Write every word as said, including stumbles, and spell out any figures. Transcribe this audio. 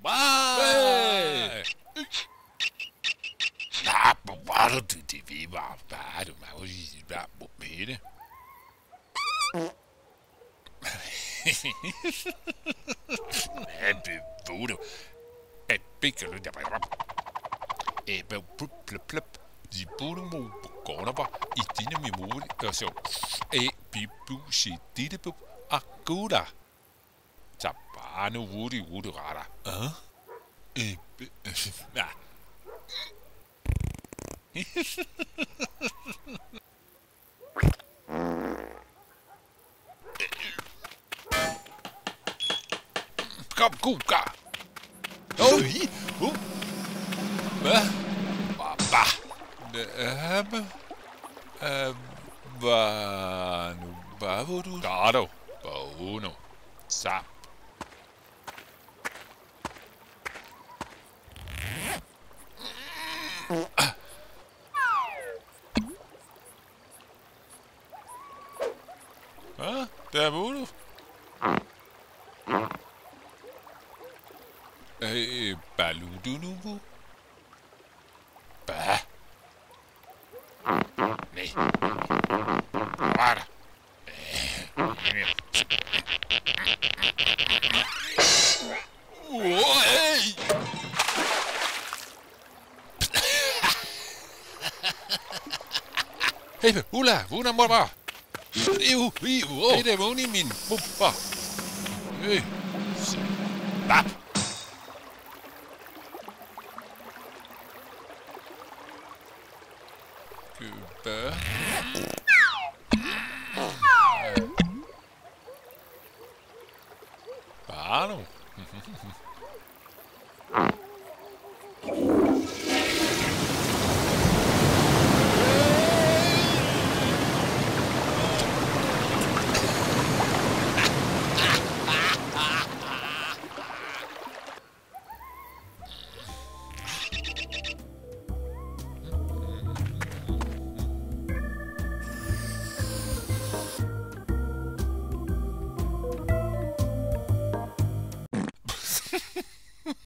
Hey! Nah, baru tu T V baru mau sih berapa beda. Eh, bevodo. Eh, piccolo da pai. Eh, bel plup plup plup. Di burde mo gårde var i dine memori, og så eh, bibu si dine bub akuda. Tabano wudi wudi rara. Ah? Eh, ja. Kom, kuka. Oh, Oh. Hvad? Baba. Hvad? Hvad nu? Hvad var du? Dado. Bono. Sap. Hvad? Der var du. Eh, baludunubu. Bah. Nej. Hvad var der? Hey, Ulla, hvordan må det være? Iu, iu, det er vågen i min bumper. Hey, bap.